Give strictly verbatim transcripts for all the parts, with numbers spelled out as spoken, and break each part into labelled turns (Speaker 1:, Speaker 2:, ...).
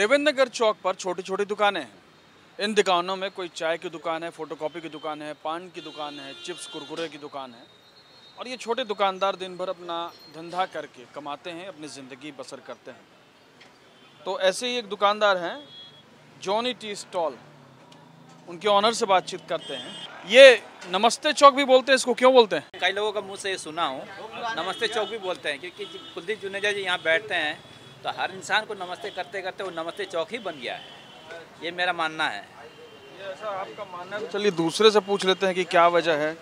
Speaker 1: देवेंद्र नगर चौक पर छोटी छोटी दुकानें हैं। इन दुकानों में कोई चाय की दुकान है, फोटोकॉपी की दुकान है, पान की दुकान है, चिप्स कुरकुरे की दुकान है। और ये छोटे दुकानदार दिन भर अपना धंधा करके कमाते हैं, अपनी ज़िंदगी बसर करते हैं। तो ऐसे ही एक दुकानदार हैं, जॉनी टी स्टॉल। उनके ऑनर से बातचीत करते हैं। ये नमस्ते चौक भी बोलते हैं, इसको क्यों बोलते हैं?
Speaker 2: कई लोगों का मुंह से सुना हूँ, नमस्ते चौक भी बोलते हैं, क्योंकि कुलदीप जुनेजा जी यहाँ बैठते हैं तो हर इंसान को नमस्ते करते करते वो नमस्ते चौक ही बन गया है। ये मेरा मानना है।
Speaker 1: ये ऐसा आपका मानना है? तो चलिए दूसरे से पूछ लेते हैं कि क्या वजह है।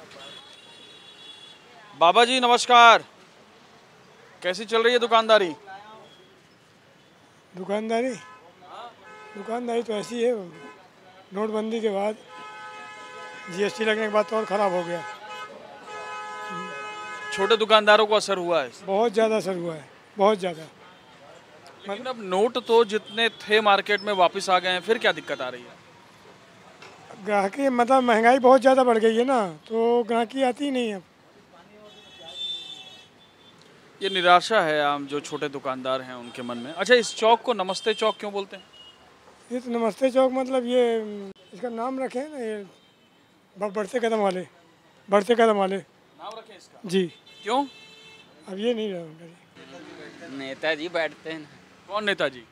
Speaker 1: बाबा जी नमस्कार, कैसी चल रही है दुकानदारी?
Speaker 3: दुकानदारी दुकानदारी तो ऐसी है, नोटबंदी के बाद जीएसटी लगने के बाद तो और ख़राब हो गया।
Speaker 1: छोटे दुकानदारों को असर हुआ है?
Speaker 3: बहुत ज़्यादा असर हुआ है, बहुत ज़्यादा।
Speaker 1: लेकिन अब नोट तो जितने थे मार्केट में वापस आ गए हैं, फिर क्या दिक्कत आ रही है?
Speaker 3: ग्राहकी मतलब महंगाई बहुत ज़्यादा बढ़ गई है ना, तो ग्राहकी आती ही नहीं है।
Speaker 1: ये निराशा है आम जो छोटे दुकानदार हैं उनके मन में। अच्छा, इस चौक को नमस्ते चौक क्यों बोलते हैं?
Speaker 3: ये तो नमस्ते चौक मतलब ये इसका नाम रखे हैं ना, ये बढ़ते कदम वाले, बढ़ते कदम वाले
Speaker 1: नाम रखें इसका?
Speaker 3: जी।
Speaker 1: क्यों?
Speaker 3: अब ये नहीं रहा।
Speaker 2: नेताजी बैठते हैं।
Speaker 1: कौन नेताजी?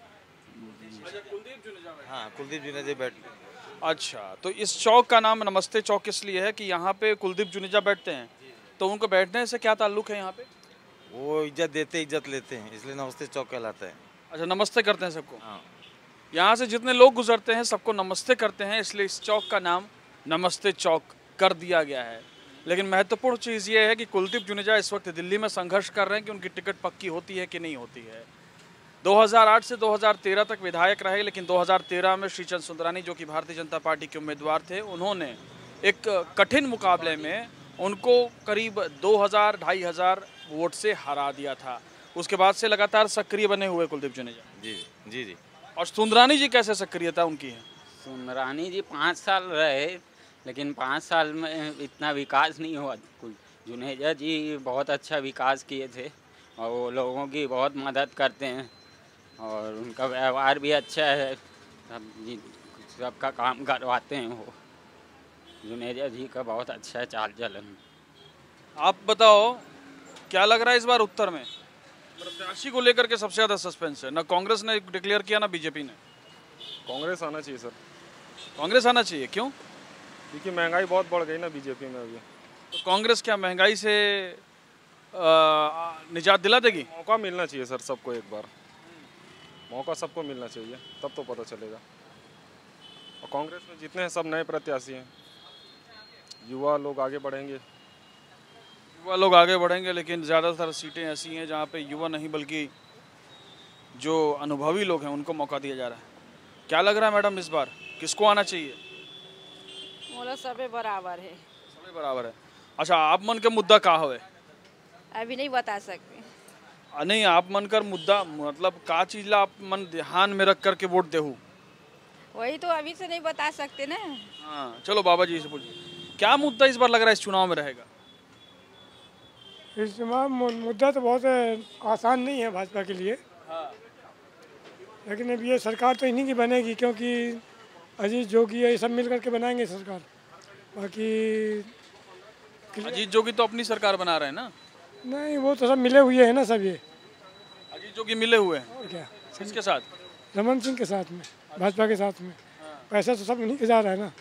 Speaker 4: हाँ, कुलदीप जुनेजा बैठते हैं।
Speaker 1: अच्छा, तो इस चौक का नाम नमस्ते चौक इसलिए है कि यहाँ पे कुलदीप जुनेजा बैठते हैं, तो उनको बैठने से क्या ताल्लुक है यहाँ पे?
Speaker 4: वो इज्जत देते इज्जत लेते हैं, इसलिए नमस्ते चौक कहलाता है।
Speaker 1: अच्छा, नमस्ते करते हैं सबको?
Speaker 4: हाँ।
Speaker 1: यहाँ से जितने लोग गुजरते हैं सबको नमस्ते करते हैं, इसलिए इस चौक का नाम नमस्ते चौक कर दिया गया है। लेकिन महत्वपूर्ण चीज़ ये है कि कुलदीप जुनेजा इस वक्त दिल्ली में संघर्ष कर रहे हैं कि उनकी टिकट पक्की होती है कि नहीं होती है। दो हज़ार आठ से दो हज़ार तेरह तक विधायक रहे, लेकिन दो हज़ार तेरह में श्रीचंद सुंदरानी जो कि भारतीय जनता पार्टी के उम्मीदवार थे, उन्होंने एक कठिन मुकाबले में उनको करीब दो हज़ार ढाई हज़ार वोट से हरा दिया था। उसके बाद से लगातार सक्रिय बने हुए कुलदीप जुनेजा।
Speaker 4: जी जी जी।
Speaker 1: और सुंदरानी जी कैसे सक्रियता उनकी है?
Speaker 2: सुंदरानी जी पाँच साल रहे, लेकिन पाँच साल में इतना विकास नहीं हुआ। जुनेजा जी बहुत अच्छा विकास किए थे और वो लोगों की बहुत मदद करते हैं और उनका व्यवहार भी अच्छा है। सब जी सबका काम करवाते हैं वो। जुनेजा जी का बहुत अच्छा चाल चलन।
Speaker 1: आप बताओ, क्या लग रहा है इस बार उत्तर में? प्रत्याशी को लेकर के सबसे ज़्यादा सस्पेंस है। ना कांग्रेस ने डिक्लेयर किया, ना बीजेपी ने।
Speaker 5: कांग्रेस आना चाहिए सर।
Speaker 1: कांग्रेस आना चाहिए, क्यों?
Speaker 5: क्योंकि महंगाई बहुत बढ़ गई ना बीजेपी में अभी।
Speaker 1: तो कांग्रेस क्या महंगाई से आ, निजात दिला देगी?
Speaker 5: मौका मिलना चाहिए सर सबको, एक बार मौका सबको मिलना चाहिए, तब तो पता चलेगा। और कांग्रेस में जितने हैं सब नए प्रत्याशी हैं, युवा लोग आगे बढ़ेंगे।
Speaker 1: युवा लोग आगे बढ़ेंगे, लेकिन ज़्यादातर सीटें ऐसी हैं जहाँ पे युवा नहीं बल्कि जो अनुभवी लोग हैं उनको मौका दिया जा रहा है। क्या लग रहा है मैडम, इस बार किसको आना चाहिए?
Speaker 6: मोला सबे बराबर है।
Speaker 1: सबे बराबर है। अच्छा, आप मन के मुद्दा का है?
Speaker 6: अभी नहीं बता सकते।
Speaker 1: नहीं, आप मन कर मुद्दा मतलब का चीज ला आप मन ध्यान में रख करके वोट देहू?
Speaker 6: वही तो अभी से नहीं बता सकते ना।
Speaker 1: हाँ, चलो बाबा जी से पूछिए, क्या मुद्दा इस बार लग रहा है इस चुनाव में रहेगा?
Speaker 3: इस चुनाव मुद्दा तो बहुत आसान नहीं है भाजपा के लिए।
Speaker 1: हाँ।
Speaker 3: लेकिन अब ये सरकार तो इन्हीं की बनेगी, क्योंकि अजीत जोगी ये सब मिल करके बनाएंगे सरकार। बाकी
Speaker 1: अजीत जोगी तो अपनी सरकार बना रहे हैं ना?
Speaker 3: नहीं, वो तो सब मिले हुए हैं ना सब। ये
Speaker 1: अजीत जोगी मिले हुए हैं?
Speaker 3: और क्या,
Speaker 1: किसके साथ?
Speaker 3: रमन सिंह के साथ में, भाजपा के साथ में। पैसा तो सब उन्हीं के जा रहा है ना।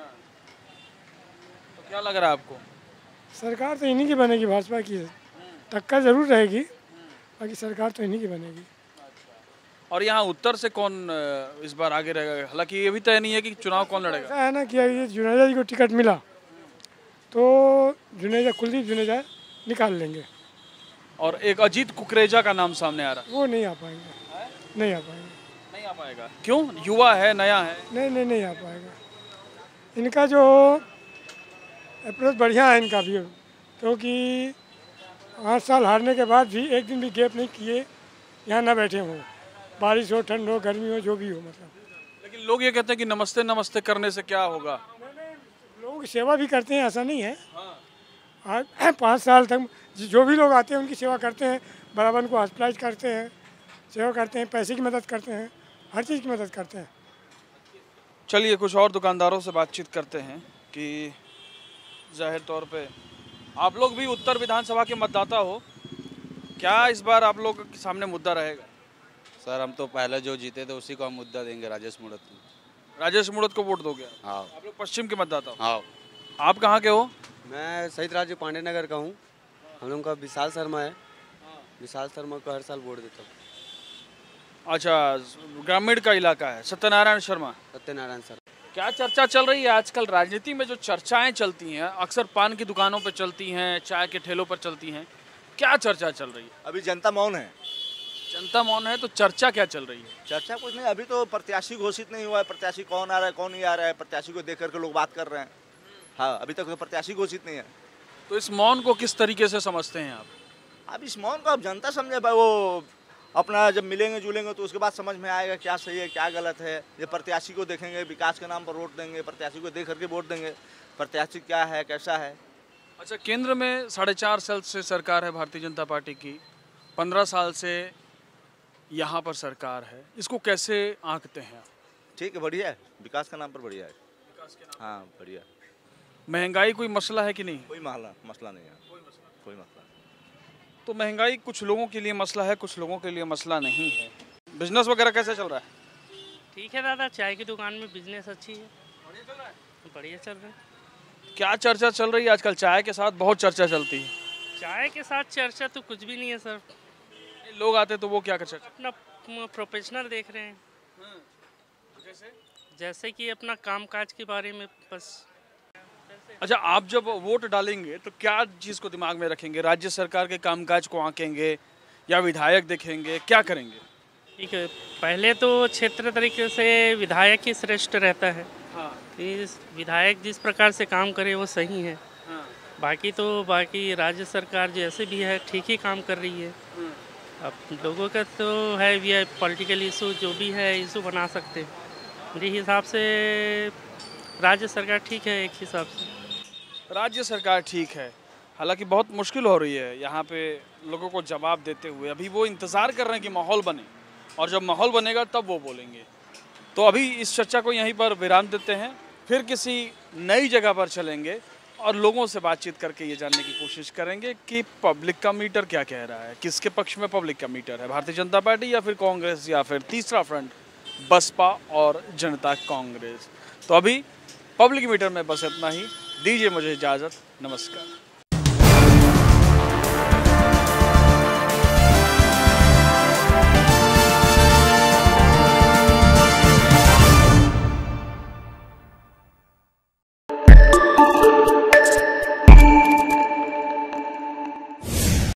Speaker 1: तो क्या लग रहा है आपको?
Speaker 3: सरकार तो इन्हीं की बनेगी, भाजपा की टक्कर जरूर रहेगी, बाकी सरकार तो इन्हीं की बनेगी।
Speaker 1: और यहाँ उत्तर से कौन इस बार आगे रहेगा? हालांकि ये भी तय नहीं है कि चुनाव कौन लड़ेगा।
Speaker 3: ऐसा है ना कि ये जुनेजा जी को टिकट मिला तो जुनेजा कुलदीप जुनेजा निकाल लेंगे।
Speaker 1: और एक अजीत कुकरेजा का नाम सामने आ रहा है।
Speaker 3: वो नहीं आ पाएंगे, नहीं आ पाएंगे।
Speaker 1: नहीं आ पाएगा? क्यों? युवा है, नया है।
Speaker 3: नहीं नहीं नहीं आ पाएगा। इनका जो अप्रोच बढ़िया है इनका भी, क्योंकि आठ साल हारने के बाद भी एक दिन भी गैप नहीं किए, यहाँ ना बैठे हों, बारिश हो, ठंड हो, गर्मी हो, जो भी हो। मतलब
Speaker 1: लेकिन लोग ये कहते हैं कि नमस्ते नमस्ते करने से क्या होगा?
Speaker 3: लोग सेवा भी करते हैं, ऐसा नहीं है। आज पाँच साल तक जो भी लोग आते हैं उनकी सेवा करते हैं, बराबर उनको हॉस्पिटलाइज करते हैं, सेवा करते हैं, पैसे की मदद करते हैं। हर चीज़ की मदद करते हैं।
Speaker 1: चलिए कुछ और दुकानदारों से बातचीत करते हैं कि जाहिर तौर पे आप लोग भी उत्तर विधानसभा के मतदाता हो, क्या इस बार आप लोग के सामने मुद्दा रहेगा?
Speaker 7: सर हम तो पहले जो जीते थे उसी को हम मुद्दा देंगे, राजेश मूणत को।
Speaker 1: राजेश मूणत को वोट दोगे?
Speaker 7: हाँ।
Speaker 1: आप लोग पश्चिम के मतदाता हो?
Speaker 7: हाँ।
Speaker 1: आप कहाँ के हो?
Speaker 8: मैं शहीद राजीव पांडे नगर का हूँ। हम लोगों का विशाल शर्मा है। विशाल शर्मा को हर साल वोट देता हूँ।
Speaker 1: अच्छा, ग्रामीण का इलाका है। सत्यनारायण शर्मा।
Speaker 8: सत्यनारायण सर।
Speaker 1: क्या चर्चा चल रही है आजकल राजनीति में? जो चर्चाएं चलती हैं अक्सर पान की दुकानों पर चलती हैं, चाय के ठेलों पर चलती हैं, क्या चर्चा चल रही है?
Speaker 9: अभी जनता मौन है।
Speaker 1: जनता मौन है तो चर्चा क्या चल रही है?
Speaker 9: चर्चा कुछ नहीं, अभी तो प्रत्याशी घोषित नहीं हुआ है। प्रत्याशी कौन आ रहा है कौन नहीं आ रहा है, प्रत्याशी को देख करके लोग बात कर रहे हैं। हाँ, अभी तक तो प्रत्याशी घोषित नहीं है।
Speaker 1: तो इस मौन को किस तरीके से समझते हैं आप?
Speaker 9: अब इस मौन को अब जनता समझे भाई, वो अपना जब मिलेंगे जुलेंगे तो उसके बाद समझ में आएगा क्या सही है क्या गलत है। ये प्रत्याशी को देखेंगे, विकास के नाम पर वोट देंगे, प्रत्याशी को देख करके वोट देंगे, प्रत्याशी क्या है कैसा है।
Speaker 1: अच्छा, केंद्र में साढ़े चार साल से सरकार है भारतीय जनता पार्टी की, पंद्रह साल से यहाँ पर सरकार है, इसको कैसे आंकते हैं आप?
Speaker 9: ठीक है, बढ़िया है, विकास के नाम पर बढ़िया है। विकास के नाम, हाँ बढ़िया।
Speaker 1: महंगाई कोई मसला है कि नहीं?
Speaker 9: कोई मसला मसला नहीं है, कोई मसला कोई मसला।
Speaker 1: तो महंगाई कुछ लोगों के लिए मसला है, कुछ लोगों के लिए मसला नहीं है। बिजनेस वगैरह कैसे चल रहा है?
Speaker 10: ठीक है दादा, चाय की दुकान में बिजनेस अच्छी है। बढ़िया चल रहा है? बढ़िया चल रहा है।
Speaker 1: क्या चर्चा चल रही है आजकल? चाय के साथ बहुत चर्चा चलती है।
Speaker 10: चाय के साथ चर्चा तो कुछ भी नहीं है सर।
Speaker 1: लोग आते तो वो क्या कर चर्चा?
Speaker 10: अपना प्रोफेशनल देख रहे हैं, जैसे जैसे कि अपना कामकाज के बारे में बस।
Speaker 1: अच्छा, आप जब वोट डालेंगे तो क्या चीज़ को दिमाग में रखेंगे? राज्य सरकार के कामकाज को आंकेंगे या विधायक देखेंगे, क्या करेंगे?
Speaker 10: ठीक है, पहले तो क्षेत्र तरीके से विधायक ही श्रेष्ठ रहता है।
Speaker 1: हाँ।
Speaker 10: इस विधायक जिस प्रकार से काम करे वो सही है।
Speaker 1: हाँ।
Speaker 10: बाकी तो बाकी राज्य सरकार जैसे भी है ठीक ही काम कर रही है। अब लोगों का तो है भी पॉलिटिकल इशू जो भी है इशू बना सकते हैं। मेरे हिसाब से राज्य सरकार ठीक है एक हिसाब से।
Speaker 1: राज्य सरकार ठीक है, हालांकि बहुत मुश्किल हो रही है यहाँ पे लोगों को जवाब देते हुए। अभी वो इंतज़ार कर रहे हैं कि माहौल बने, और जब माहौल बनेगा तब वो बोलेंगे। तो अभी इस चर्चा को यहीं पर विराम देते हैं, फिर किसी नई जगह पर चलेंगे और लोगों से बातचीत करके ये जानने की कोशिश करेंगे कि पब्लिक का मीटर क्या कह रहा है, किसके पक्ष में पब्लिक का मीटर है, भारतीय जनता पार्टी या फिर कांग्रेस या फिर तीसरा फ्रंट बसपा और जनता कांग्रेस। तो अभी पब्लिक मीटर में बस इतना ही। दीजिए मुझे इजाज़त, नमस्कार।